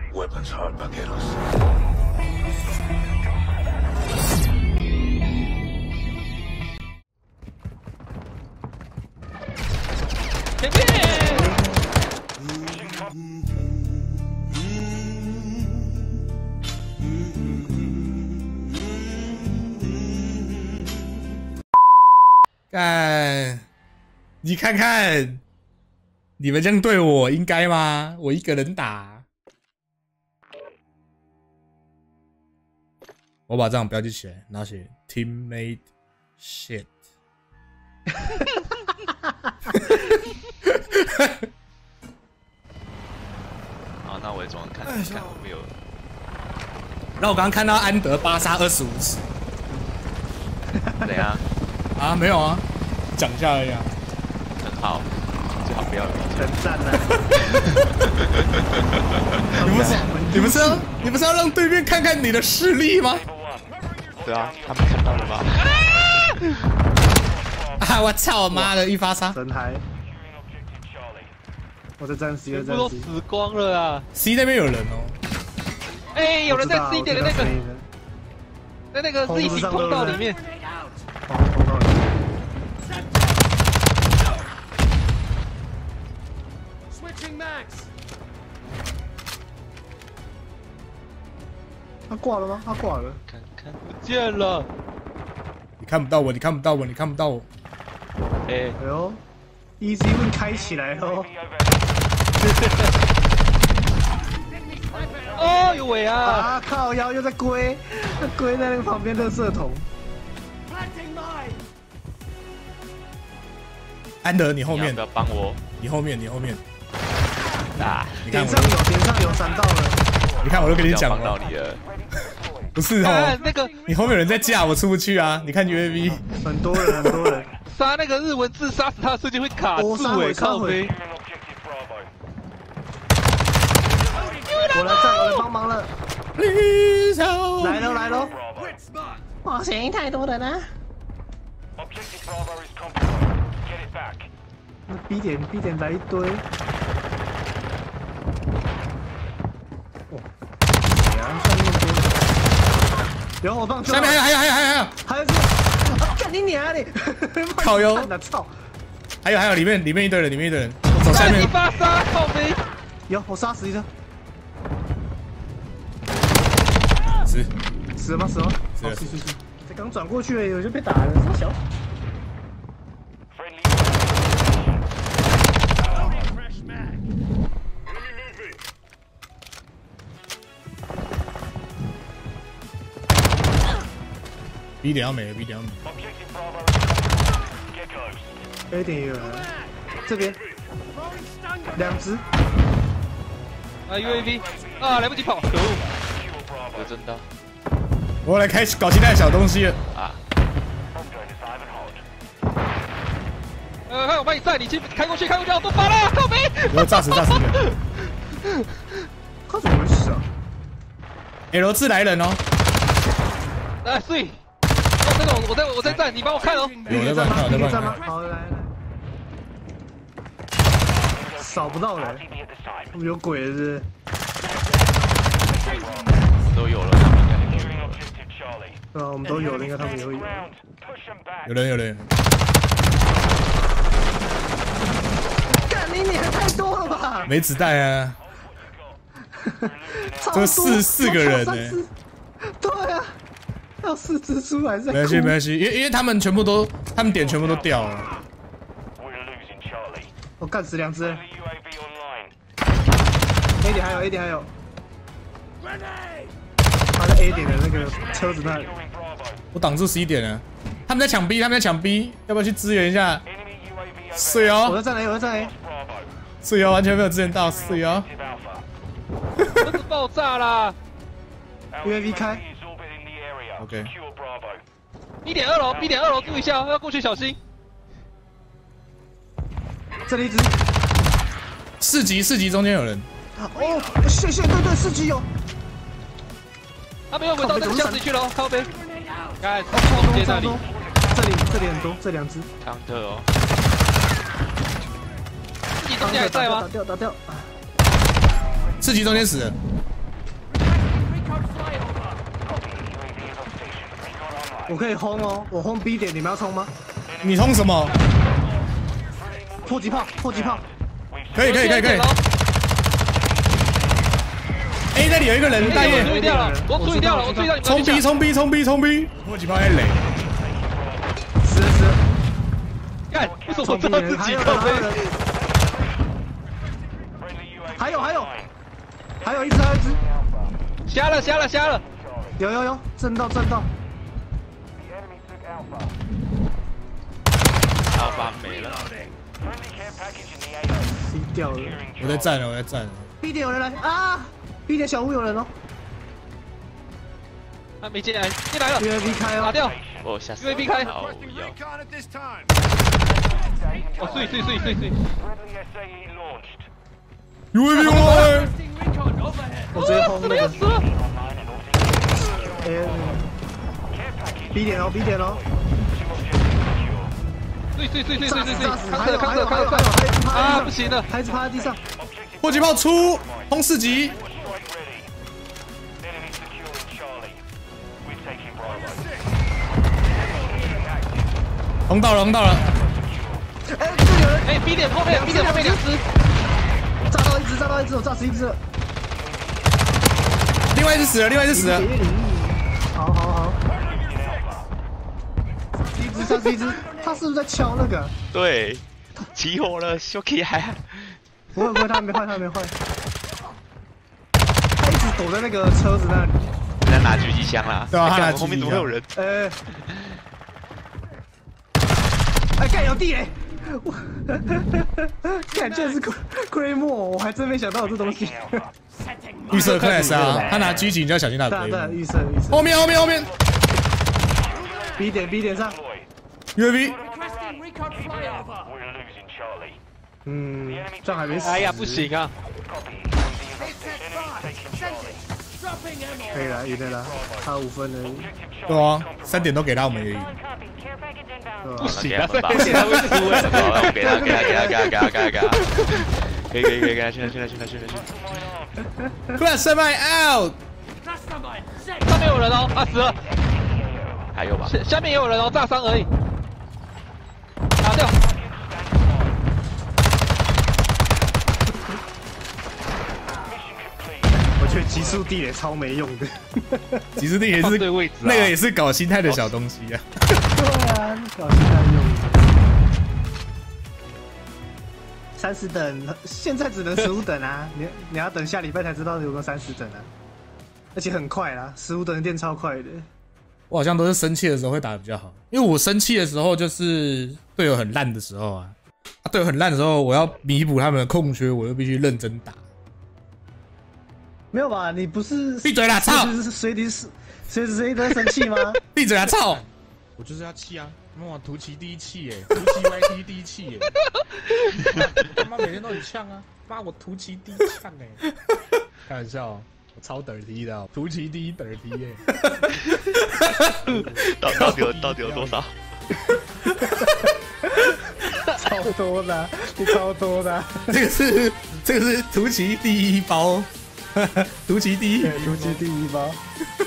Weapons hard, vaqueros. 前面！ 干，你看看，你们这样对我应该吗？我一个人打，我把这样标记起来，然后写 teammate shit。 好，那我也装看看我没有。 然后我刚刚看到安德巴杀25次， 怎样？ 啊，没有啊，讲一下而已啊。 很好，最好不要有。 很赞啊！ 你不是要让对面看看你的实力吗？ 对啊，他们看到了吧？ 啊！我操！我妈的，一发杀！ 真嗨！我在站 C， 全部都死光了啊 ！C 那边有人哦。 哎，有人在 C 点的那个，在那个 Z 型通道里面。 通道里面。他挂了吗？他挂了。 看看不见了。 你看不到我，你看不到我，你看不到我。 哎呦 ，Easy Win 开起来哦！ 哦，有尾啊！ 啊靠腰又在龟，龟在那个旁边垃圾桶。 安德，你后面， 不要帮我， 你后面，你后面。 啊！ 你看点上有闪到了。 你看我都跟你讲了。 帮到你了。 不是哦， 那个你后面有人在架，我出不去啊！你看 UAV， 很多人。 杀那个日文字，杀死他的瞬间会卡住尾靠背。 我来帮忙了。来喽！哇塞，太多人了。B 点来一堆。哇，上面多。有我放。 下面还有， 还有是，干你娘的！ 靠腰， 操！ 还有，里面一堆人，走下面。 一发杀靠背。 有，我杀死一个。死了吗？死了。才刚转过去，我就被打了，这么小。 B 点要没了，B 点要没了。 A 点也有人，这边2只。 啊 UAV 啊，来不及跑，可恶！ 我真的。 我要来搞其他的小东西了啊！ 看我帮你载，你去开过去，我都发了，靠背！ 我要炸死！他怎么会死啊 ？L 字来人哦！ 来，睡。那种我在站，你帮我看哦。 我在帮你看。 好，来。扫不到人，有鬼是不是？ 都有了，他们应该都有了。 对啊，我们都有了，应该他们也会有。 有人。 干你娘，太多了吧？ 没子弹啊！这四个人呢？ 对啊。要4只出来再。 没关系，因为他们点全部都掉了。 我干死2只。A 点还有。他在 A 点的那个车子那里。 我挡住11点了，他们在抢 B，要不要去支援一下？水哦！ 我在站 A。 水哦，完全没有支援到，水哦。 车子爆炸啦 ！UAV 开。 OK。 B 点2楼，注意一下，要过去小心。 这里一只。 4级中间有人。 哦，谢，对，4级有。 他没有回到那个箱子去了，靠背。看， 超多，这里很多，这2只。 康特哦。 4级中间还在吗？ 打掉。 4级中间死了。 我可以轰哦，我轰 B 点，你们要冲吗？ 你冲什么？ 迫击炮，迫击炮。 可以。A 那里有一个人，大爷。 我注意掉了，我注意到你们。 冲 B，迫击炮在垒。 是。 干，为什么我知道自己靠背？ 还有一只。 瞎了。 有，震到。 阿发没了。 C 掉了。 我在站了。 B 点有人来啊 ！B 点小屋有人哦。 他没进来了。 UAV 开哦。 打掉。 我吓死。 UAV 开。 好哦，碎。 UAV 过来。 我直接轰那个。 死了。 B 点哦。 碎， 扛着啊，不行了， 孩子趴在地上， 迫击炮出，轰4级，轰到了， 哎，这有人， 哎 ，B 点后面2只， 炸到一只，我炸死一只了， 另外一只死了， 好，杀死一只，他是不是在敲那个？ 对，起火了，小 K 还不会，他没坏，他一直躲在那个车子那里。 在拿狙击枪啦， 对啊，他拿后面怎么会有人？ 干有地雷！我看这是亏莫，我还真没想到有这东西。 预设 class 啊，他拿狙击你就要小心他的。 对，预设。 后面。 B 点上。 UAV。 这样还没死。 哎呀，不行啊！ 可以了，赢了，差5分而已。 对啊，3点都给他，我们也赢。 不行啊， 给他，给他，可以，给他，去。 Class 7 out。 上面有人哦，死了。 还有吧？ 下面也有人哦，炸伤而已。打掉。 我觉得极速地雷超没用的。 极速地雷是对位置， 那个也是搞心态的小东西啊。 对啊，搞心态用的。30等，现在只能15等啊！你要等下礼拜才知道有个30等啊，而且很快啦，15等电超快的。 我好像都是生气的时候会打得比较好，因为我生气的时候就是队友很烂的时候啊。队友很烂的时候，我要弥补他们的空缺，我就必须认真打。 没有吧？你不是闭嘴啦！操！ 随时都在生气吗？ 闭嘴啦！操！我就是要气啊！妈，图奇第一气耶，图奇 YT 第一气耶！他妈每天都很呛啊！妈，我图奇第一呛哎！开玩笑，我超dirty的，图奇第一dirty耶！ 到底有多少？ 超多的，你超多的。 这个是图奇第一包，图奇第一包。